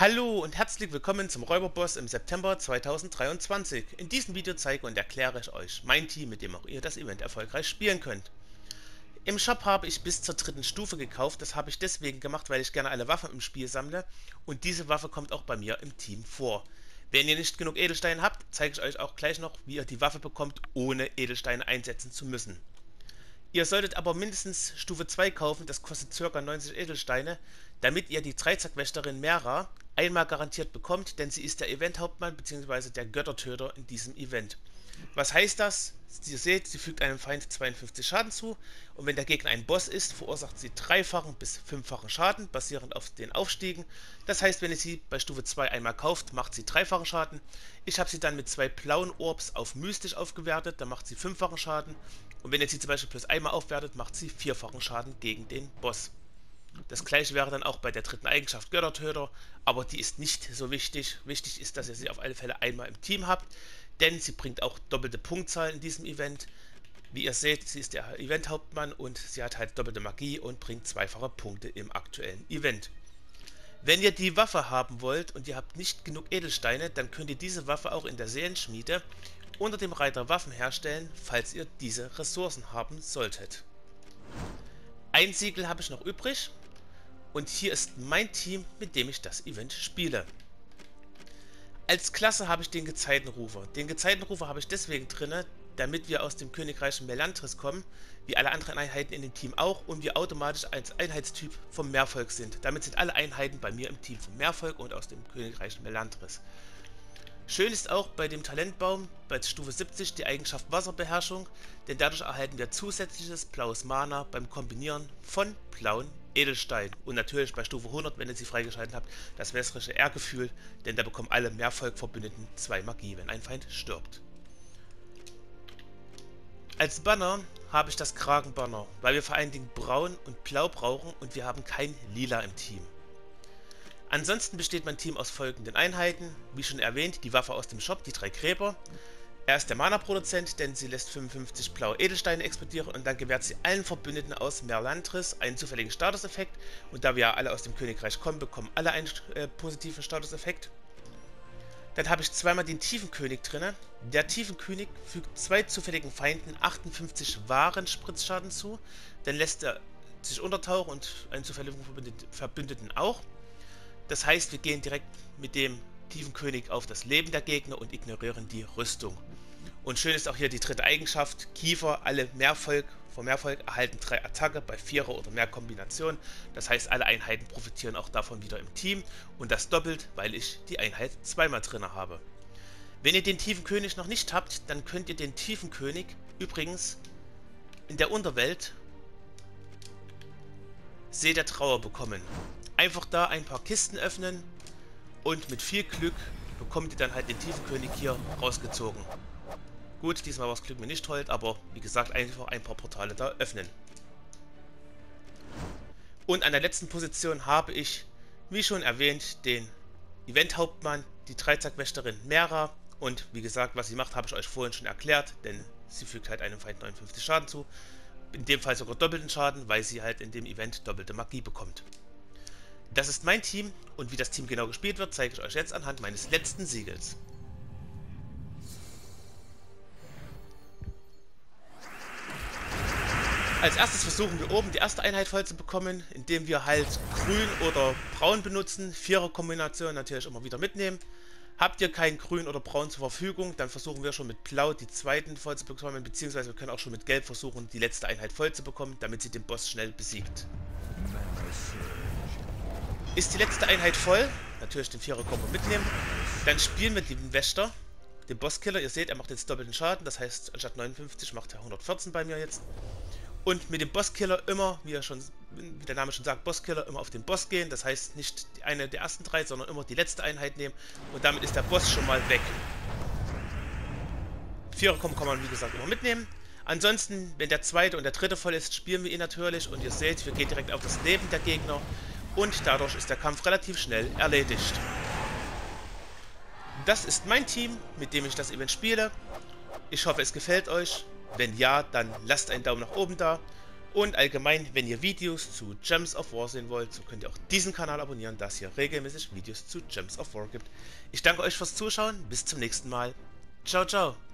Hallo und herzlich willkommen zum Räuberboss im September 2023. In diesem Video zeige und erkläre ich euch mein Team, mit dem auch ihr das Event erfolgreich spielen könnt. Im Shop habe ich bis zur dritten Stufe gekauft, das habe ich deswegen gemacht, weil ich gerne alle Waffen im Spiel sammle und diese Waffe kommt auch bei mir im Team vor. Wenn ihr nicht genug Edelsteine habt, zeige ich euch auch gleich noch, wie ihr die Waffe bekommt, ohne Edelsteine einsetzen zu müssen. Ihr solltet aber mindestens Stufe 2 kaufen, das kostet ca. 90 Edelsteine, damit ihr die Dreizackwächterin Mera einmal garantiert bekommt, denn sie ist der Eventhauptmann bzw. der Göttertöter in diesem Event. Was heißt das? Ihr seht, sie fügt einem Feind 52 Schaden zu und wenn der Gegner ein Boss ist, verursacht sie dreifachen bis fünffachen Schaden, basierend auf den Aufstiegen. Das heißt, wenn ihr sie bei Stufe 2 einmal kauft, macht sie dreifachen Schaden. Ich habe sie dann mit zwei blauen Orbs auf mystisch aufgewertet, dann macht sie fünffachen Schaden. Und wenn ihr sie zum Beispiel plus einmal aufwertet, macht sie vierfachen Schaden gegen den Boss. Das gleiche wäre dann auch bei der dritten Eigenschaft Göttertöter, aber die ist nicht so wichtig. Wichtig ist, dass ihr sie auf alle Fälle einmal im Team habt, denn sie bringt auch doppelte Punktzahl in diesem Event. Wie ihr seht, sie ist der Eventhauptmann und sie hat halt doppelte Magie und bringt zweifache Punkte im aktuellen Event. Wenn ihr die Waffe haben wollt und ihr habt nicht genug Edelsteine, dann könnt ihr diese Waffe auch in der Seelenschmiede unter dem Reiter Waffen herstellen, falls ihr diese Ressourcen haben solltet. Ein Siegel habe ich noch übrig. Und hier ist mein Team, mit dem ich das Event spiele. Als Klasse habe ich den Gezeitenrufer. Den Gezeitenrufer habe ich deswegen drin, damit wir aus dem Königreich Melantris kommen, wie alle anderen Einheiten in dem Team auch, und wir automatisch als Einheitstyp vom Meervolk sind. Damit sind alle Einheiten bei mir im Team vom Meervolk und aus dem Königreich Melantris. Schön ist auch bei dem Talentbaum bei Stufe 70 die Eigenschaft Wasserbeherrschung, denn dadurch erhalten wir zusätzliches blaues Mana beim Kombinieren von blauen Edelsteinen. Und natürlich bei Stufe 100, wenn ihr sie freigeschaltet habt, das wässrische Ehrgefühl, denn da bekommen alle Meervolk-Verbündeten 2 Magie, wenn ein Feind stirbt. Als Banner habe ich das Kragenbanner, weil wir vor allen Dingen braun und blau brauchen und wir haben kein Lila im Team. Ansonsten besteht mein Team aus folgenden Einheiten. Wie schon erwähnt, die Waffe aus dem Shop, die 3 Gräber. Er ist der Mana-Produzent, denn sie lässt 55 blaue Edelsteine explodieren und dann gewährt sie allen Verbündeten aus Melantris einen zufälligen Statuseffekt. Und da wir ja alle aus dem Königreich kommen, bekommen alle einen positiven Statuseffekt. Dann habe ich zweimal den Tiefenkönig drin. Der Tiefenkönig fügt 2 zufälligen Feinden 58 wahren Spritzschaden zu. Dann lässt er sich untertauchen und einen zufälligen Verbündeten auch. Das heißt, wir gehen direkt mit dem Tiefenkönig auf das Leben der Gegner und ignorieren die Rüstung. Und schön ist auch hier die dritte Eigenschaft, Kiefer. Alle vom Meervolk erhalten 3 Attacke bei 4er oder mehr Kombinationen. Das heißt, alle Einheiten profitieren auch davon wieder im Team. Und das doppelt, weil ich die Einheit zweimal drin habe. Wenn ihr den Tiefenkönig noch nicht habt, dann könnt ihr den Tiefenkönig übrigens in der Unterwelt See der Trauer bekommen. Einfach da ein paar Kisten öffnen und mit viel Glück bekommt ihr dann halt den Tiefenkönig hier rausgezogen. Gut, diesmal war das Glück mir nicht hold, aber wie gesagt, einfach ein paar Portale da öffnen. Und an der letzten Position habe ich, wie schon erwähnt, den Eventhauptmann, die Dreizackwächterin Mera. Und wie gesagt, was sie macht, habe ich euch vorhin schon erklärt, denn sie fügt halt einem Feind 59 Schaden zu. In dem Fall sogar doppelten Schaden, weil sie halt in dem Event doppelte Magie bekommt. Das ist mein Team und wie das Team genau gespielt wird, zeige ich euch jetzt anhand meines letzten Siegels. Als erstes versuchen wir oben die erste Einheit voll zu bekommen, indem wir halt grün oder braun benutzen, 4er-Kombination natürlich immer wieder mitnehmen. Habt ihr kein grün oder braun zur Verfügung, dann versuchen wir schon mit blau die zweiten voll zu bekommen, beziehungsweise wir können auch schon mit gelb versuchen, die letzte Einheit voll zu bekommen, damit sie den Boss schnell besiegt. Ist die letzte Einheit voll, natürlich den 4er-Kombo mitnehmen, dann spielen wir den Wächter, den Bosskiller. Ihr seht, er macht jetzt doppelten Schaden, das heißt, anstatt 59 macht er 114 bei mir jetzt. Und mit dem Bosskiller immer, wie der Name schon sagt, Bosskiller, immer auf den Boss gehen. Das heißt, nicht eine der ersten 3, sondern immer die letzte Einheit nehmen. Und damit ist der Boss schon mal weg. 4er-Kombo kann man, wie gesagt, immer mitnehmen. Ansonsten, wenn der zweite und der dritte voll ist, spielen wir ihn natürlich. Und ihr seht, wir gehen direkt auf das Leben der Gegner. Und dadurch ist der Kampf relativ schnell erledigt. Das ist mein Team, mit dem ich das Event spiele. Ich hoffe, es gefällt euch. Wenn ja, dann lasst einen Daumen nach oben da. Und allgemein, wenn ihr Videos zu Gems of War sehen wollt, so könnt ihr auch diesen Kanal abonnieren, da es hier regelmäßig Videos zu Gems of War gibt. Ich danke euch fürs Zuschauen, bis zum nächsten Mal. Ciao, ciao.